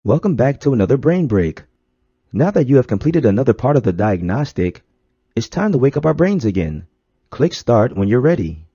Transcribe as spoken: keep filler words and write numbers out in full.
Welcome back to another brain break. Now that you have completed another part of the diagnostic, it's time to wake up our brains again. Click start when you're ready.